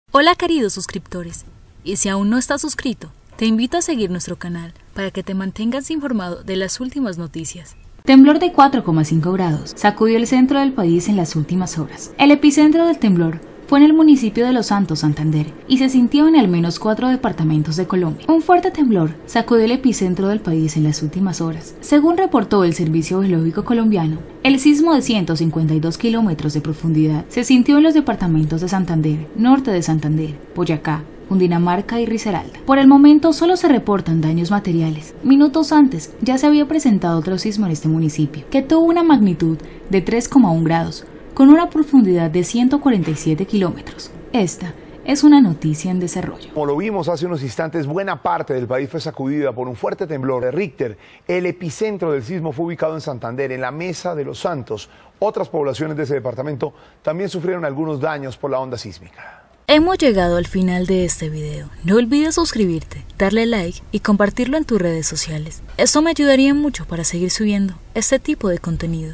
Hola queridos suscriptores, y si aún no estás suscrito, te invito a seguir nuestro canal para que te mantengas informado de las últimas noticias. Temblor de 4,5 grados sacudió el centro del país en las últimas horas. El epicentro del temblor fue en el municipio de Los Santos, Santander, y se sintió en al menos 4 departamentos de Colombia. Un fuerte temblor sacudió el epicentro del país en las últimas horas. Según reportó el Servicio Geológico Colombiano, el sismo de 152 kilómetros de profundidad se sintió en los departamentos de Santander, Norte de Santander, Boyacá, Cundinamarca y Risaralda. Por el momento solo se reportan daños materiales. Minutos antes ya se había presentado otro sismo en este municipio, que tuvo una magnitud de 3,1 grados, con una profundidad de 147 kilómetros. Esta es una noticia en desarrollo. Como lo vimos hace unos instantes, buena parte del país fue sacudida por un fuerte temblor de Richter. El epicentro del sismo fue ubicado en Santander, en la Mesa de los Santos. Otras poblaciones de ese departamento también sufrieron algunos daños por la onda sísmica. Hemos llegado al final de este video. No olvides suscribirte, darle like y compartirlo en tus redes sociales. Esto me ayudaría mucho para seguir subiendo este tipo de contenido.